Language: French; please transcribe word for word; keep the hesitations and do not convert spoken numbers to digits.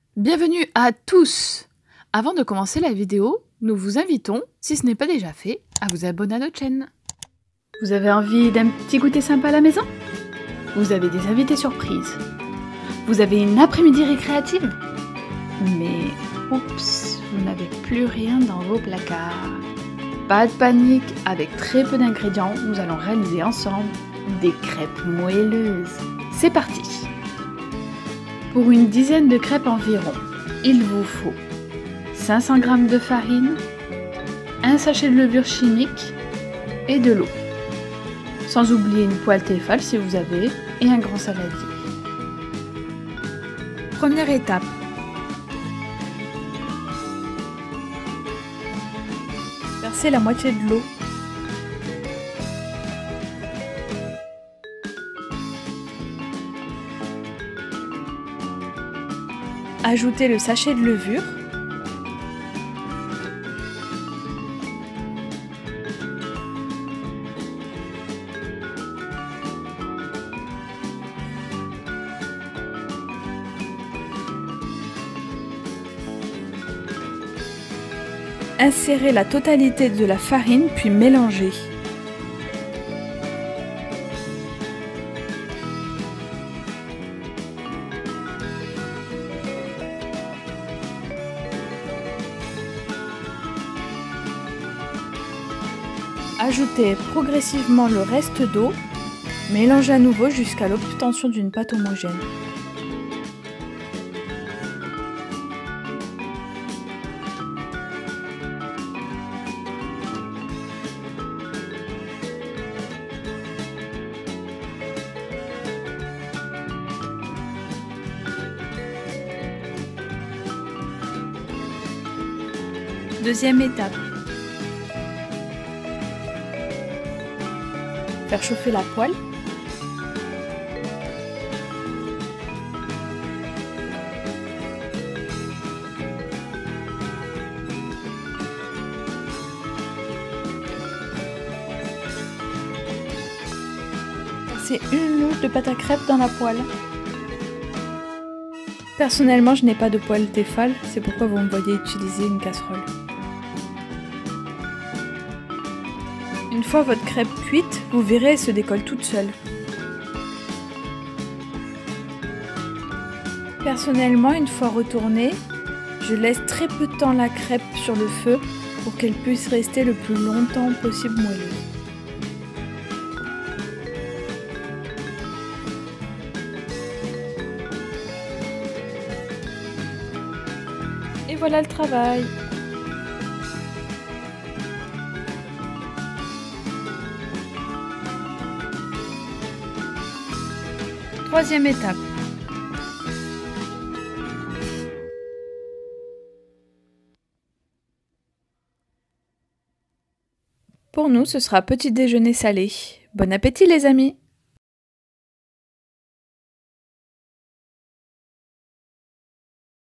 Bienvenue à tous! Avant de commencer la vidéo, nous vous invitons, si ce n'est pas déjà fait, à vous abonner à notre chaîne. Vous avez envie d'un petit goûter sympa à la maison? Vous avez des invités surprises? Vous avez une après-midi récréative? Mais oups, vous n'avez plus rien dans vos placards. Pas de panique, avec très peu d'ingrédients, nous allons réaliser ensemble des crêpes moelleuses. C'est parti! Pour une dizaine de crêpes environ, il vous faut cinq cents grammes de farine, un sachet de levure chimique et de l'eau. Sans oublier une poêle Tefal si vous avez et un grand saladier. Première étape. Versez la moitié de l'eau. Ajoutez le sachet de levure. Insérez la totalité de la farine puis mélangez. Ajoutez progressivement le reste d'eau, mélangez à nouveau jusqu'à l'obtention d'une pâte homogène. Deuxième étape. Faire chauffer la poêle. Versez une louche de pâte à crêpes dans la poêle. Personnellement, je n'ai pas de poêle Tefal, c'est pourquoi vous me voyez utiliser une casserole. Une fois votre crêpe cuite, vous verrez, elle se décolle toute seule. Personnellement, une fois retournée, je laisse très peu de temps la crêpe sur le feu pour qu'elle puisse rester le plus longtemps possible moelleuse. Et voilà le travail! Troisième étape. Pour nous, ce sera petit déjeuner salé. Bon appétit les amis!